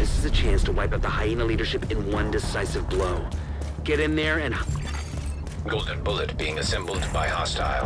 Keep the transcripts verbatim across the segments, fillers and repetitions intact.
This is a chance to wipe out the Hyena leadership in one decisive blow. Get in there and... Golden Bullet being assembled by hostile.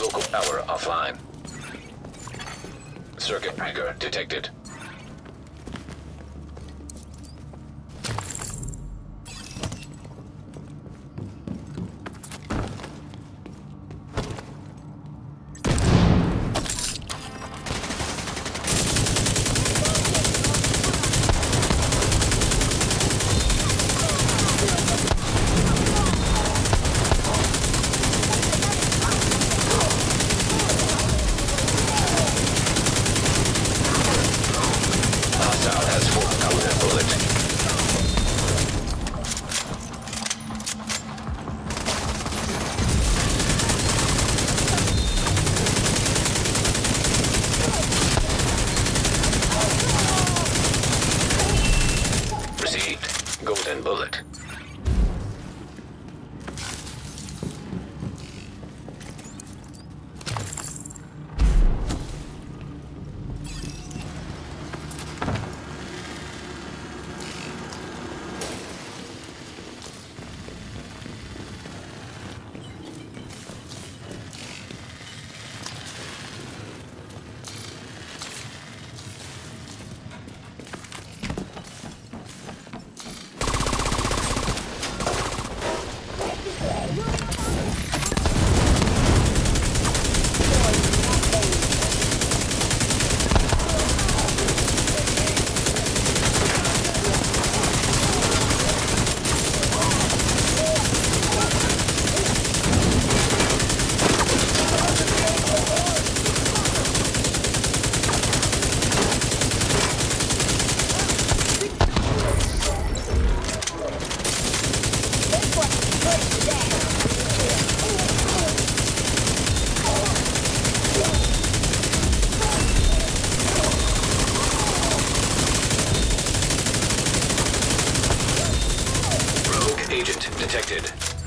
Local power offline. Circuit breaker detected. Golden bullet. Agent detected.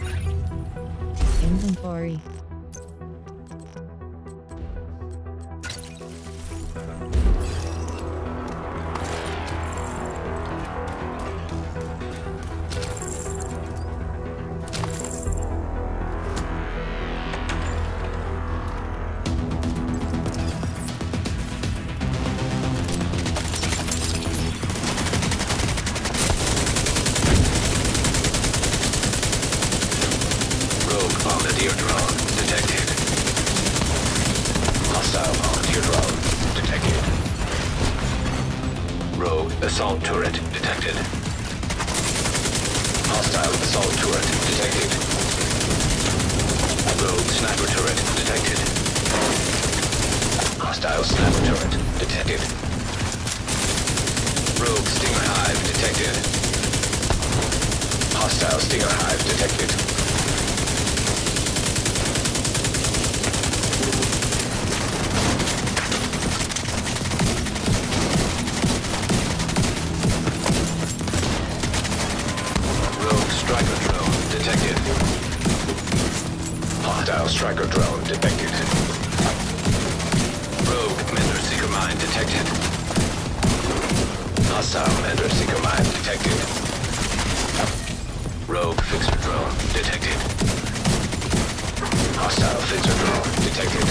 Inventory. Bombardier drone detected. Hostile bombardier drone detected. Rogue assault turret detected. Hostile assault turret detected. Rogue sniper turret detected. Hostile sniper turret detected. Rogue Stinger Hive detected. Hostile Stinger Hive detected. Striker drone detected. Hostile striker drone detected. Rogue Mender Seeker mine detected. Hostile Mender Seeker mine detected. Rogue Fixer drone detected. Hostile Fixer drone detected.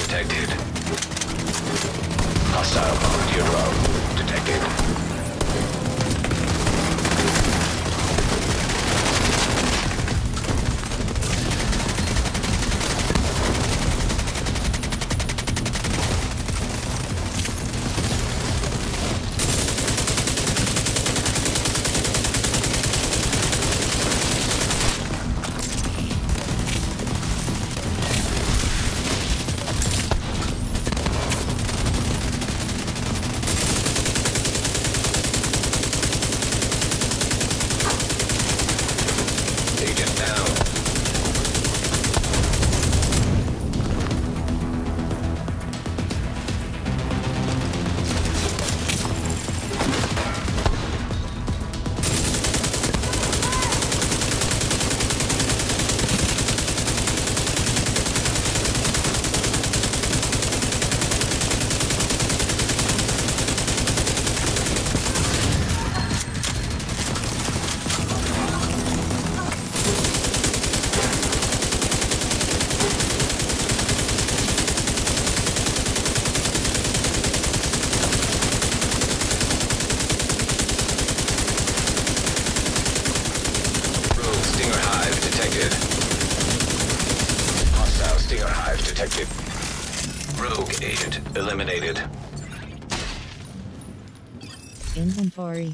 detected. Hostile bombardier drone detected. Rogue agent eliminated. Inventory.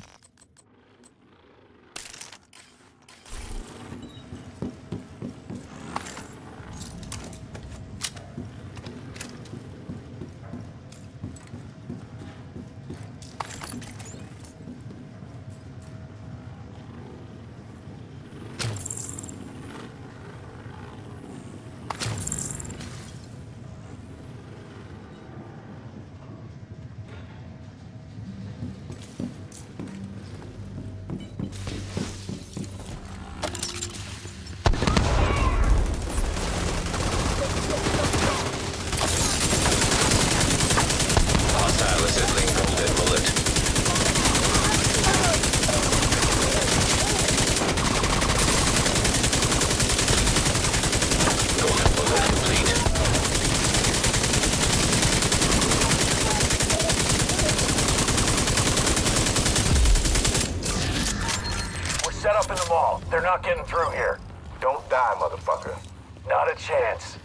Set up in the mall. They're not getting through here. Don't die, motherfucker. Not a chance.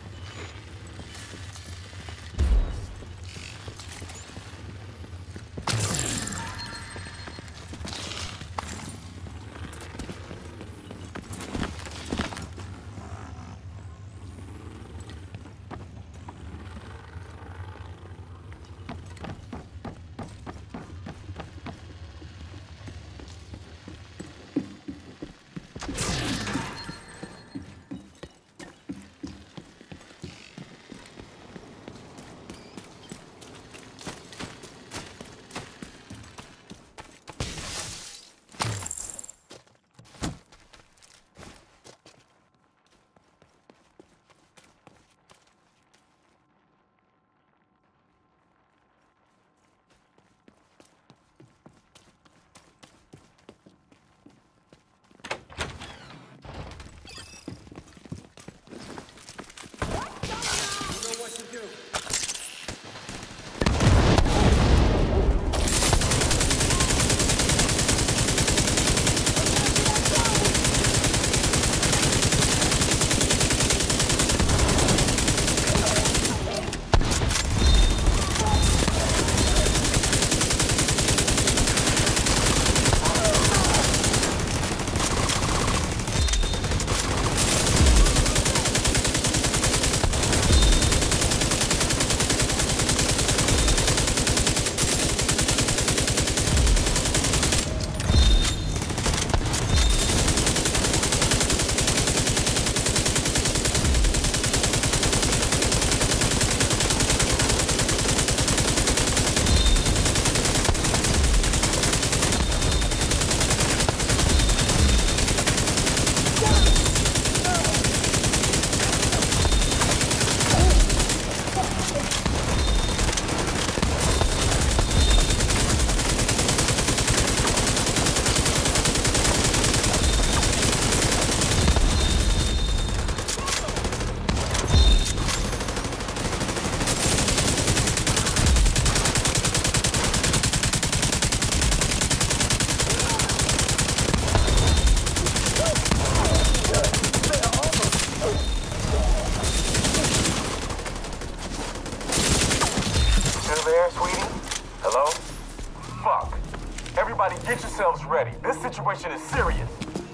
situation is serious.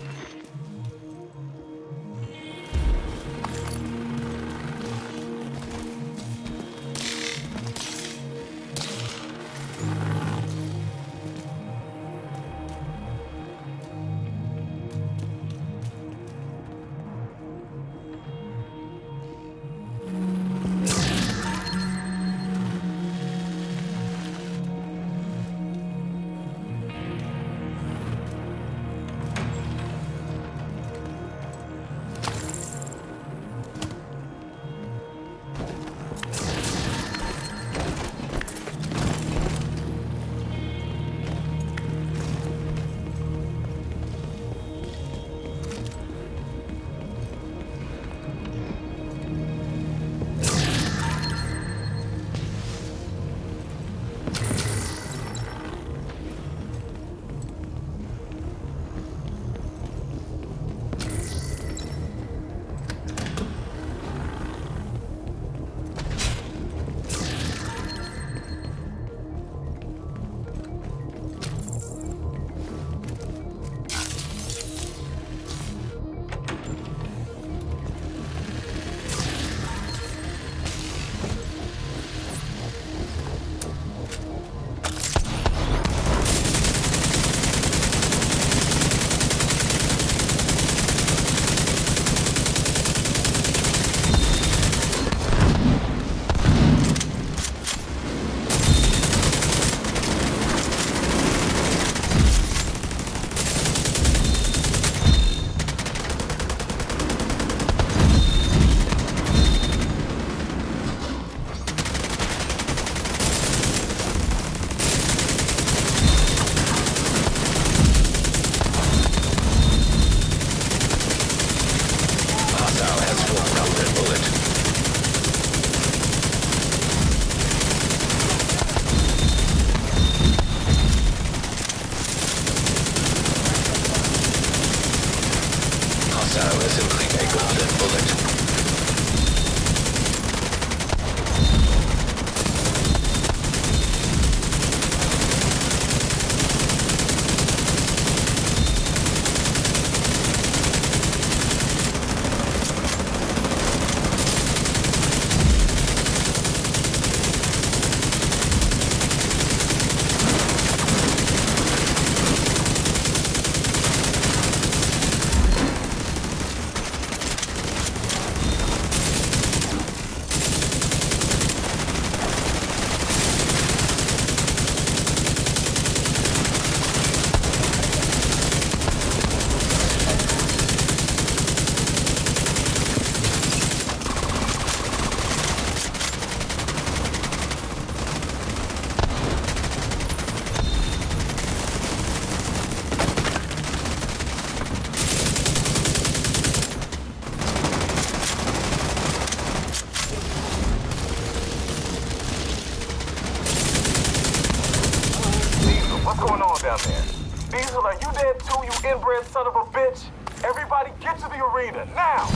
Down there. Diesel, are you dead too, you inbred son of a bitch? Everybody get to the arena, now!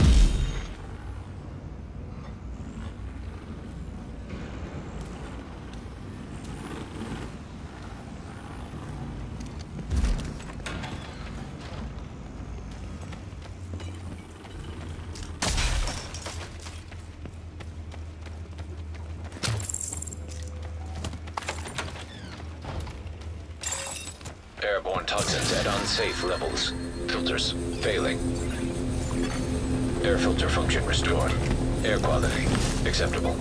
Airborne toxins at unsafe levels. Filters failing. Air filter function restored. Air quality acceptable.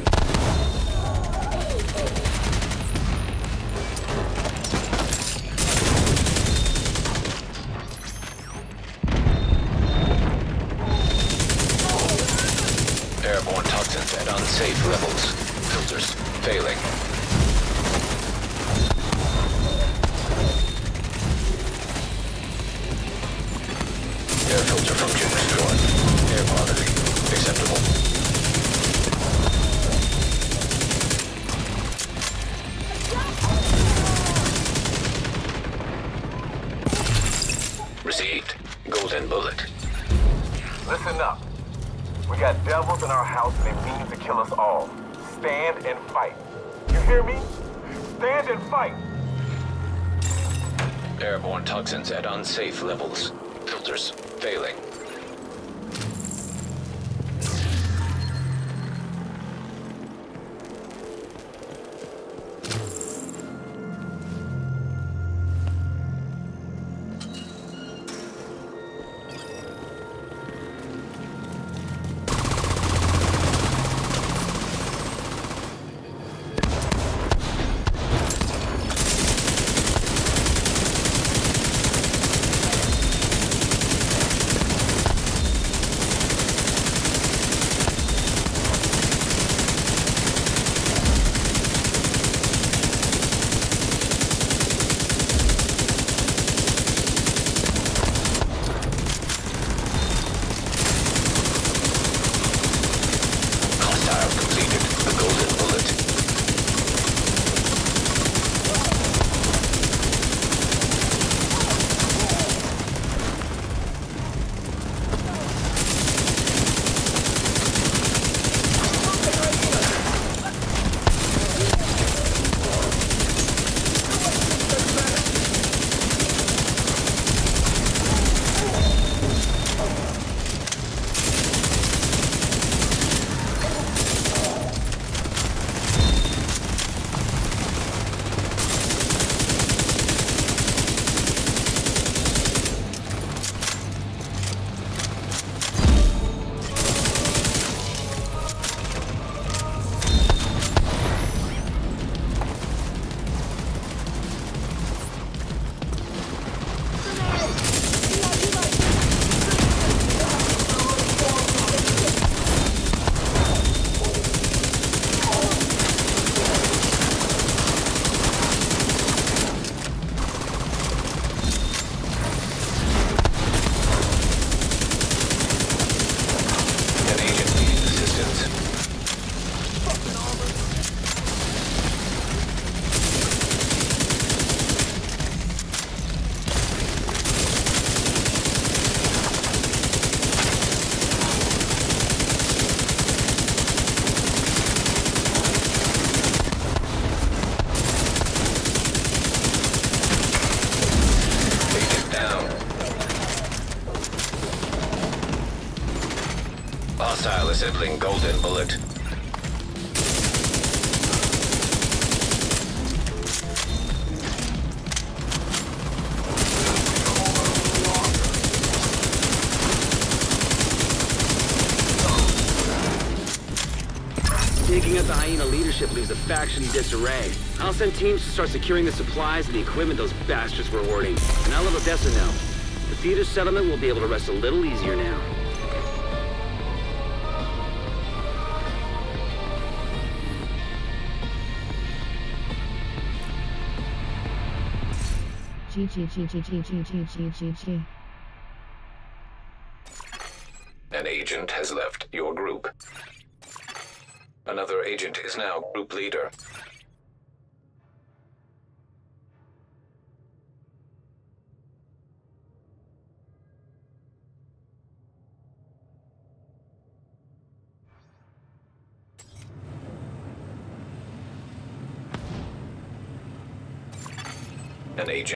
Airborne toxins at unsafe levels. Filters failing. Air filter function restored. Air quality acceptable. Received. Golden bullet. Listen up. We got devils in our house and they mean to kill us all. Stand and fight. You hear me? Stand and fight. Airborne toxins at unsafe levels. Filters failing. Hostile assembling Golden Bullet. Taking out the Hyena leadership leaves the faction in disarray. I'll send teams to start securing the supplies and the equipment those bastards were hoarding. And I'll let Odessa know. The theater settlement will be able to rest a little easier now. G G G G G G G G G G. An agent has left your group. Another agent is now group leader. An agent